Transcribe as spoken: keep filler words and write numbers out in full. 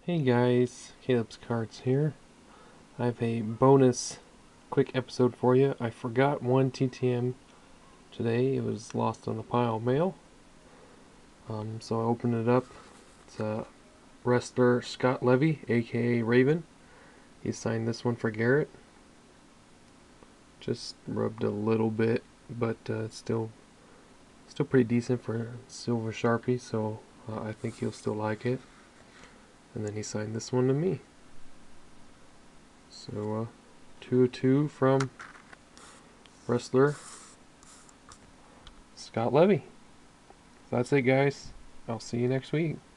Hey guys, Caleb's Cards here. I have a bonus quick episode for you. I forgot one T T M today. It was lost on a pile of mail. Um, so I opened it up. It's a wrestler Scott Levy, aka Raven. He signed this one for Garrett. Just rubbed a little bit, but uh, it's still still pretty decent for silver Sharpie, so uh, I think he'll still like it. And then he signed this one to me. So, uh, two two from wrestler Scott Levy. That's it, guys. I'll see you next week.